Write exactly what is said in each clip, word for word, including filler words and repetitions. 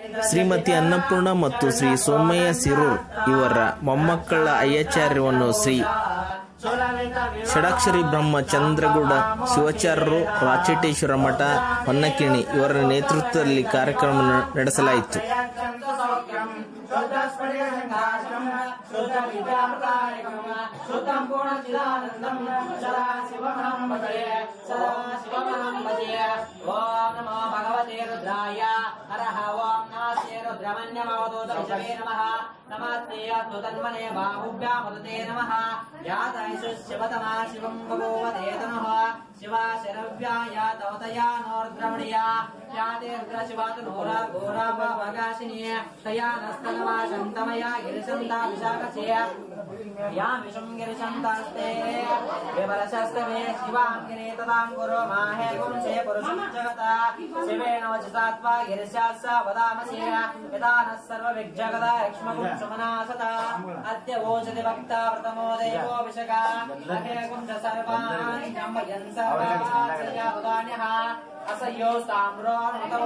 ಶ್ರೀಮತಿ ಅನ್ನಪೂರ್ಣ ಮತ್ತು ಶ್ರೀ ಸೋಮಯ್ಯ ಸಿರೂರ್ ಇವರ ಮೊಮ್ಮಕ್ಕಳ ಅಯ್ಯಾಚಾರ್ಯವನ್ನು ಶ್ರೀ ಷಡಾಕ್ಷರಿ ಬ್ರಹ್ಮ ಚಂದ್ರಗೌಡ ಶಿವಾಚಾರ್ಯರು ರಾಚಟೇಶ್ವರ ಮಠ ಹೊನ್ನಕಿಣಿ ಇವರ ನೇತೃತ್ವದಲ್ಲಿ ಕಾರ್ಯಕ್ರಮ ನಡೆಸಲಾಯಿತು. नमस्ते तन्मने बाहुभ्यामदते नमः यातैष शिवतमा शिवं भगवते तनः शिवा शरव्या तवतया नोर्द्रमणिया यातेर्द्रशिवात नोरा घोरा भगाशिनी तया नस्तनवा शन्तमया गिरिशन्ता विशाखस्य या विषं गिरिशन्तास्ते विबलशस्तवे शिवां गिरे तदां गुरो माहे गुंसे पुरुषं जगता शिवेन वचसात्वा गिरिशास्स वदामसे यदा नः सर्वविज्जगदा यक्ष्मगुं सुमनासता अद्य वोचति भक्ता प्रथमो देवो विशका लखे कुञ्ज सर्वाणि जम्बयन् सर्वाचर्या उदान्यः असह्यो साम्रो अनुमतौ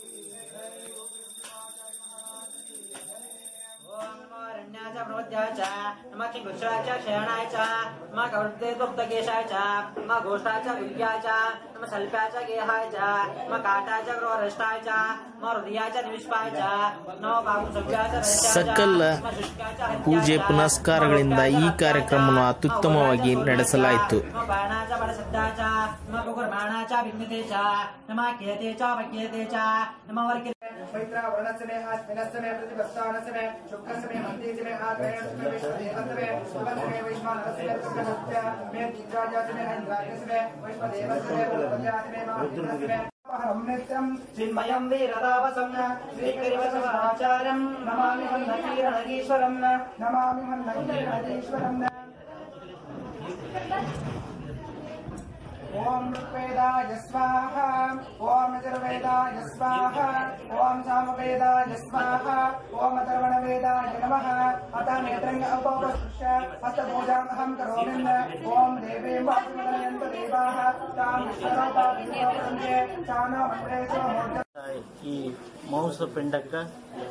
नमः किंकुक्षाय च शयनाय च नमः कवर्ते दुग्धकेशाय च नमः घोषाय च विद्याय च नमः शल्पाय च गेहाय च नमः काटाय च गृहरष्टाय च नमः हृदयाय च निविष्पाय च नमः बाहुसव्याय च ಸಕಲ ಪೂಜೆ ಪುನಸ್ಕಾರಗಳಿಂದ ಈ ಕಾರ್ಯಕ್ರಮವನ್ನು ಅತ್ಯುತ್ತಮವಾಗಿ ನಡೆಸಲಾಯಿತು. बाणाय च बलसिद्धाय च नमः कुकुर्बाणाय च विघ्नते च नमः केते च वक्यते च नमः वर्गे मैत्रा वर्णस्य में हाथ विनस्य में प्रतिपस्तानस्य में शुक्रस्य में मन्त्रिस्य में हाथ में देवस्य में सुबन्ध में वैश्वानस्य में सुबन्धस्य में दिग्राजस्य में इंद्राजस्य में वैश्वदेवस्य में बलवत्यास्य में महादेवस्य में हमनित्यं चिन्मयं वीरदावसं श्रीकरिवचनाचार्यं नमामि हन्नकीरणगीश्वरं नमामि हन्नकीरणगीश्वरं ओम ऋग्वेदाय स्वाहा ओम यजुर्वेदाय स्वाहा ओम सामवेदाय स्वाहा ओम अथर्वणवेदाय नमः अथ नेत्रं उपवस्य हस्तपूजामहं करोमि ओम देवी वासुदेवयन्त देवाः तां सर्वपापिनोपरन्ते चानो मन्त्रेषु ಈ ಮಾಂಸ ಪಿಂಡಕ್ಕೆ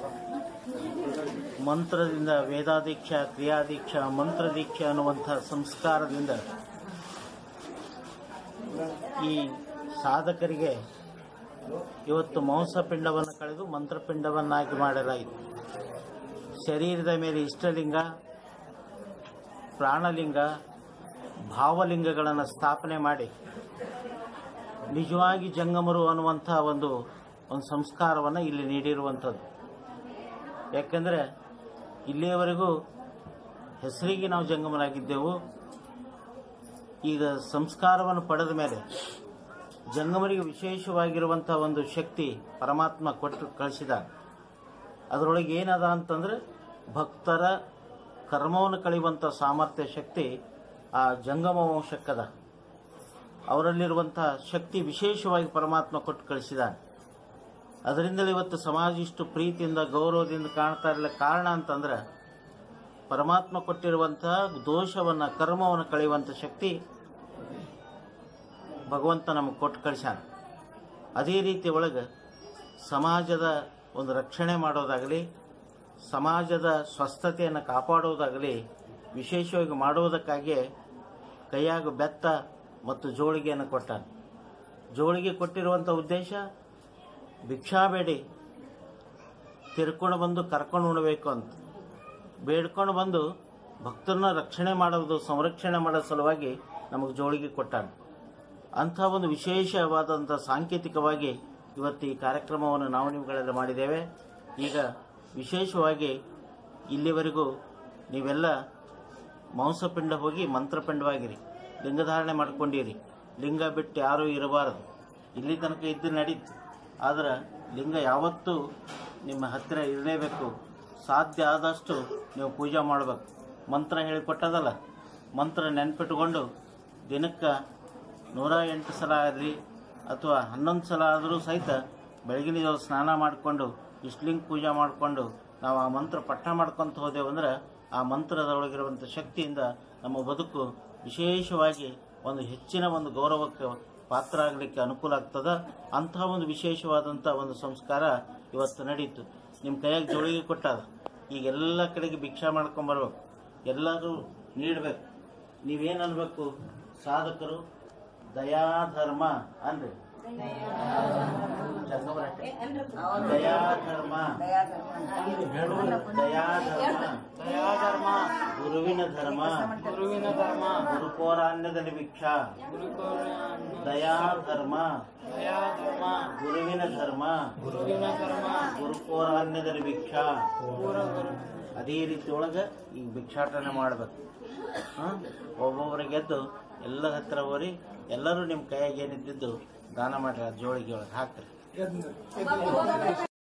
ಮಂತ್ರದಿಂದ ವೇದಾದೀಕ್ಷಾ ಕ್ರಿಯಾದೀಕ್ಷಾ ಮಂತ್ರದೀಕ್ಷಾ ಅನ್ನುವಂಥ ಸಂಸ್ಕಾರದಿಂದ ಈ ಸಾಧಕರಿಗೆ ಇವತ್ತು ಮಾಂಸಪಿಂಡವನ್ನು ಕಳೆದು ಮಂತ್ರಪಿಂಡವನ್ನಾಗಿ ಮಾಡಲಾಯಿತು. ಶರೀರದ ಮೇಲೆ ಇಷ್ಟಲಿಂಗ, ಪ್ರಾಣಲಿಂಗ, ಭಾವಲಿಂಗಗಳನ್ನು ಸ್ಥಾಪನೆ ಮಾಡಿ ನಿಜವಾಗಿ ಜಂಗಮರು ಅನ್ನುವಂಥ ಒಂದು ಒಂದು ಸಂಸ್ಕಾರವನ್ನು ಇಲ್ಲಿ ನೀಡಿರುವಂಥದ್ದು. ಯಾಕೆಂದರೆ ಇಲ್ಲಿಯವರೆಗೂ ಹೆಸರಿಗೆ ನಾವು ಜಂಗಮರಾಗಿದ್ದೆವು. ಈಗ ಸಂಸ್ಕಾರವನ್ನು ಪಡೆದ ಮೇಲೆ ಜಂಗಮರಿಗೆ ವಿಶೇಷವಾಗಿರುವಂಥ ಒಂದು ಶಕ್ತಿ ಪರಮಾತ್ಮ ಕೊಟ್ಟು ಕಳಿಸಿದ. ಅದರೊಳಗೆ ಏನದ ಅಂತಂದರೆ ಭಕ್ತರ ಕರ್ಮವನ್ನು ಕಳೆಯುವಂಥ ಸಾಮರ್ಥ್ಯ ಶಕ್ತಿ ಆ ಜಂಗಮ ವಂಶಕ್ಕದ. ಅವರಲ್ಲಿರುವಂಥ ಶಕ್ತಿ ವಿಶೇಷವಾಗಿ ಪರಮಾತ್ಮ ಕೊಟ್ಟು ಕಳಿಸಿದ. ಅದರಿಂದಲೇ ಇವತ್ತು ಸಮಾಜ ಇಷ್ಟು ಪ್ರೀತಿಯಿಂದ ಗೌರವದಿಂದ ಕಾಣ್ತಾ ಇರಲಿಲ್ಲ. ಕಾರಣ ಅಂತಂದ್ರೆ ಪರಮಾತ್ಮ ಕೊಟ್ಟಿರುವಂತಹ ದೋಷವನ್ನು ಕರ್ಮವನ್ನು ಕಳೆಯುವಂಥ ಶಕ್ತಿ ಭಗವಂತ ನಮಗೆ ಕೊಟ್ಟು ಕಳಿಸ್ಯಾನ. ಅದೇ ರೀತಿ ಒಳಗೆ ಸಮಾಜದ ಒಂದು ರಕ್ಷಣೆ ಮಾಡೋದಾಗಲಿ, ಸಮಾಜದ ಸ್ವಸ್ಥತೆಯನ್ನು ಕಾಪಾಡೋದಾಗಲಿ ವಿಶೇಷವಾಗಿ ಮಾಡುವುದಕ್ಕಾಗಿ ಕೈಯಾಗ ಬೆತ್ತ ಮತ್ತು ಜೋಳಿಗೆಯನ್ನು ಕೊಟ್ಟಾನ. ಜೋಳಿಗೆ ಕೊಟ್ಟಿರುವಂಥ ಉದ್ದೇಶ ಭಿಕ್ಷಾ ಬೇಡಿ ತಿರ್ಕೊಂಡು ಬಂದು ಕರ್ಕೊಂಡು ಉಣಬೇಕು ಅಂತ ಬೇಡ್ಕೊಂಡು ಬಂದು ಭಕ್ತರನ್ನ ರಕ್ಷಣೆ ಮಾಡೋದು, ಸಂರಕ್ಷಣೆ ಮಾಡೋ ಸಲುವಾಗಿ ನಮಗೆ ಜೋಳಿಗೆ ಕೊಟ್ಟಾನ. ಅಂಥ ಒಂದು ವಿಶೇಷವಾದಂಥ ಸಾಂಕೇತಿಕವಾಗಿ ಇವತ್ತು ಈ ಕಾರ್ಯಕ್ರಮವನ್ನು ನಾವು ನೀವುಗಳೆಲ್ಲ ಮಾಡಿದ್ದೇವೆ. ಈಗ ವಿಶೇಷವಾಗಿ ಇಲ್ಲಿವರೆಗೂ ನೀವೆಲ್ಲ ಮಾಂಸಪಿಂಡ ಹೋಗಿ ಮಂತ್ರಪಿಂಡವಾಗಿರಿ, ಲಿಂಗಧಾರಣೆ ಮಾಡ್ಕೊಂಡಿರಿ. ಲಿಂಗ ಬಿಟ್ಟು ಯಾರೂ ಇರಬಾರದು. ಇಲ್ಲಿ ತನಕ ಇದ್ದು ನಡೀತು. ಆದರೆ ಲಿಂಗ ಯಾವತ್ತೂ ನಿಮ್ಮ ಹತ್ತಿರ ಇರಲೇಬೇಕು. ಸಾಧ್ಯ ಆದಷ್ಟು ನೀವು ಪೂಜೆ ಮಾಡಬೇಕು. ಮಂತ್ರ ಹೇಳಿಕೊಟ್ಟದಲ್ಲ, ಮಂತ್ರ ನೆನ್ಪಿಟ್ಕೊಂಡು ದಿನಕ್ಕೆ ನೂರ ಎಂಟು ಸಲ ಆಗಲಿ ಅಥವಾ ಹನ್ನೊಂದು ಸಲ ಆದರೂ ಸಹಿತ ಬೆಳಗಿನ ಜಾವ ಸ್ನಾನ ಮಾಡಿಕೊಂಡು ಇಷ್ಟಲಿಂಗ ಪೂಜೆ ಮಾಡಿಕೊಂಡು ನಾವು ಆ ಮಂತ್ರ ಪಠಣ ಮಾಡ್ಕೊತ ಹೋದೆವಂದ್ರೆ ಆ ಮಂತ್ರದೊಳಗಿರುವಂಥ ಶಕ್ತಿಯಿಂದ ನಮ್ಮ ಬದುಕು ವಿಶೇಷವಾಗಿ ಒಂದು ಹೆಚ್ಚಿನ ಒಂದು ಗೌರವಕ್ಕೆ ಪಾತ್ರ ಆಗಲಿಕ್ಕೆ ಅನುಕೂಲ ಆಗ್ತದ. ಅಂತಹ ಒಂದು ವಿಶೇಷವಾದಂಥ ಒಂದು ಸಂಸ್ಕಾರ ಇವತ್ತು ನಡೀತು. ನಿಮ್ಮ ಕೈಯಾಗ ಜೋಳಿಗೆ ಕೊಟ್ಟಾದ, ಈಗ ಎಲ್ಲ ಕಡೆಗೆ ಭಿಕ್ಷಾ ಮಾಡ್ಕೊಂಬರ್ಬೇಕು, ಎಲ್ಲರೂ ನೀಡಬೇಕು. ನೀವೇನು ಅನ್ಬೇಕು? ಸಾಧಕರು ದಯಾಧರ್ಮ ಅನ್ರಿ. ದಯಾಧರ್ಮ ದಯಾಧರ್ಮ ದಯಾಧರ್ಮ ಗುರುವಿನ ಧರ್ಮ ಗುರುವಿನ ಧರ್ಮ ಗುರುಕೋರಾನ್ಯದಲ್ಲಿ ಭಿಕ್ಷಾ ದಯಾಧರ್ಮ ದಯಾಧರ್ಮ ಗುರುವಿನ ಧರ್ಮ ಗುರುವಿನ ಧರ್ಮ ಗುರುಕೋರಾನ್ಯದಲ್ಲಿ ಭಿಕ್ಷಾ. ಅದೇ ರೀತಿ ಒಳಗೆ ಈಗ ಭಿಕ್ಷಾಟನೆ ಮಾಡ್ಬೇಕು. ಒಬ್ಬೊಬ್ಬರಿಗೆ ಎದ್ದು ಎಲ್ಲರ ಹತ್ರ ಹೋರಿ, ಎಲ್ಲರೂ ನಿಮ್ಮ ಕೈಯಾಗ ಏನಿದ್ದು ದಾನ ಮಾಡ್ರಿ, ಜೋಳಿಗೆ ಒಳಗೆ ಹಾಕ್ರಿ.